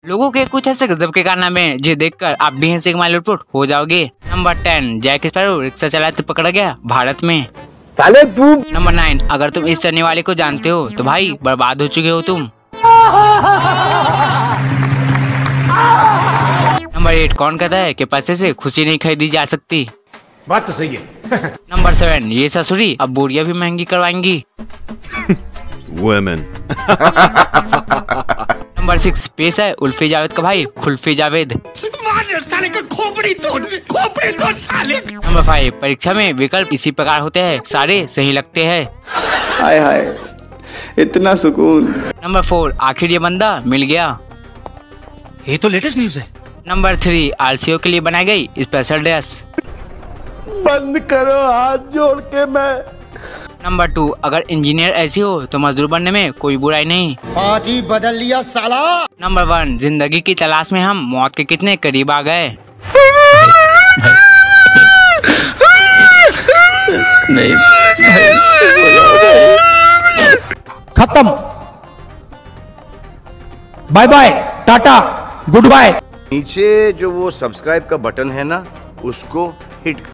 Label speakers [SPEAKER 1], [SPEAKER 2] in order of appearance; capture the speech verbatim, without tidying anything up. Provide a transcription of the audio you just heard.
[SPEAKER 1] लोगों के कुछ ऐसे गजब के कारनामे हैं जो देखकर आप भी हंसी माइल लुटपुट हो जाओगे। नंबर टेन, जैक स्पैरो रिक्शा चलाते पकड़ा गया भारत में।
[SPEAKER 2] साले तू।
[SPEAKER 1] नंबर नाइन, अगर तुम इस चलने वाले को जानते हो तो भाई बर्बाद हो चुके हो तुम। नंबर एट, कौन कहता है कि पैसे से खुशी नहीं खरीदी जा सकती?
[SPEAKER 2] बात तो सही है।
[SPEAKER 1] नंबर सेवन, ये ससुरी अब बोरियां भी महंगी करवाएंगी।
[SPEAKER 3] Women.
[SPEAKER 1] नंबर सिक्स, पेश है उल्फी जावेद का भाई खुल्फी जावेद।
[SPEAKER 2] साले का खोपड़ी तोड़, खोपड़ी तोड़ साले।
[SPEAKER 1] नंबर फाइव, परीक्षा में विकल्प इसी प्रकार होते हैं, सारे सही लगते हैं।
[SPEAKER 4] हाय हाय इतना सुकून।
[SPEAKER 1] नंबर फोर, आखिर ये बंदा मिल गया।
[SPEAKER 2] ये तो लेटेस्ट न्यूज है।
[SPEAKER 1] नंबर थ्री, आलसियों के लिए बनाई गई स्पेशल ड्रेस।
[SPEAKER 2] बंद करो हाथ जोड़ के मैं।
[SPEAKER 1] नंबर टू, अगर इंजीनियर ऐसी हो तो मजदूर बनने में कोई बुराई नहीं।
[SPEAKER 5] पार्टी बदल लिया साला।
[SPEAKER 1] नंबर वन, जिंदगी की तलाश में हम मौत के कितने करीब आ गए।
[SPEAKER 4] नहीं
[SPEAKER 2] खत्म। बाय बाय, टाटा, गुड बाय।
[SPEAKER 6] नीचे जो वो सब्सक्राइब का बटन है ना, उसको हिट